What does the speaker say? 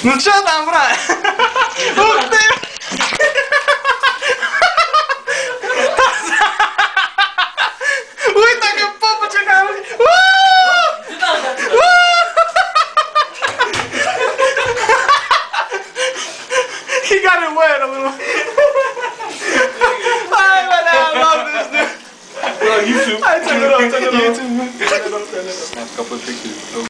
Ну чё там, брат? Ух ты! Ой, так и попочка, короче. He got it wet a little. I love this dude. Bro, you too. I took it off, You too. Snap a couple of pictures.